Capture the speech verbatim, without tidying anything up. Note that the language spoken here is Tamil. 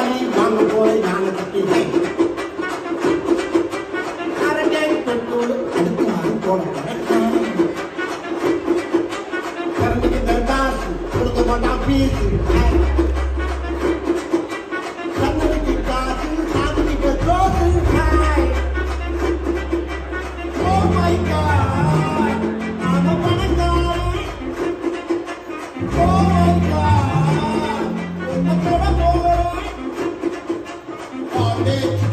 பாடி வாங்க போய் நாங்க தப்பிட்டேன் அரட்டை பெட்ரோல் அடுத்து நான் போட போறேன் கரண்டிக்கு தர்காசு கொடுக்க மாட்டான் பீஸு கண்ணனுக்கு காசு சாமிக்கு பெட்ரோசு ஓ மை காட் நாம பணக்காரன் ஓ மை காட் உன்னை தொட போறேன் all day